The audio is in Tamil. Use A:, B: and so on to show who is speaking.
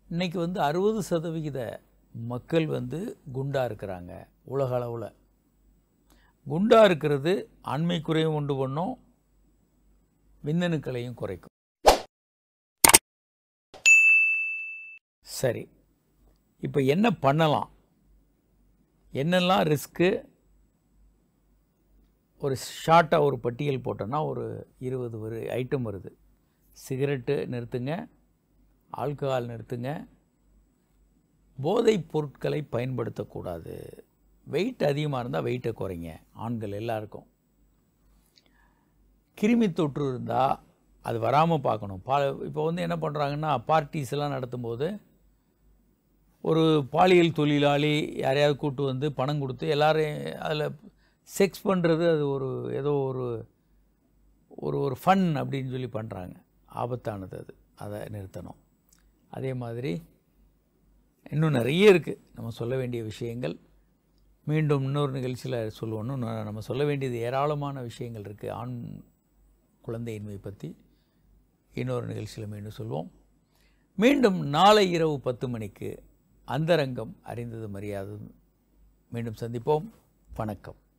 A: இன்றைக்கி வந்து 60% மக்கள் வந்து குண்டாக இருக்கிறாங்க உலக அளவில். குண்டாக இருக்கிறது ஆண்மை குறையும் உண்டு பண்ணும், விந்தணுக்களையும் குறைக்கும். சரி, இப்போ என்ன பண்ணலாம், என்னெல்லாம் ரிஸ்க்கு, ஒரு ஷார்ட்டாக ஒரு பட்டியல் போட்டோன்னா ஒரு 20 ஐட்டம் வருது. சிகரெட்டு நிறுத்துங்க, ஆல்கஹால் நிறுத்துங்க, போதைப் பொருட்களை பயன்படுத்தக்கூடாது, வெயிட் அதிகமாக இருந்தால் வெயிட்டை குறைங்க, ஆண்கள் எல்லாருக்கும். கிருமி தொற்று இருந்தால் அது வராமல் பார்க்கணும். இப்போ வந்து என்ன பண்ணுறாங்கன்னா, பார்ட்டிஸ் எல்லாம் நடத்தும்போது ஒரு பாலியல் தொழிலாளி யாரையாவது கூட்டு வந்து பணம் கொடுத்து எல்லாரையும் அதில் செக்ஸ் பண்ணுறது, அது ஒரு ஏதோ ஒரு ஒரு ஃபன் அப்படின்னு சொல்லி பண்ணுறாங்க. ஆபத்தானது அது, அதை நிறுத்தணும். அதே மாதிரி இன்னும் நிறைய இருக்குது நம்ம சொல்ல வேண்டிய விஷயங்கள். மீண்டும் இன்னொரு நிகழ்ச்சியில் சொல்லுவோம். நம்ம சொல்ல வேண்டியது ஏராளமான விஷயங்கள் இருக்குது ஆண் குழந்தையின்மை பற்றி. இன்னொரு நிகழ்ச்சியில் மீண்டும் சொல்வோம். மீண்டும் நாளை இரவு 10 மணிக்கு அந்தரங்கம் அறிந்தது அறியாததும் மீண்டும் சந்திப்போம். வணக்கம்.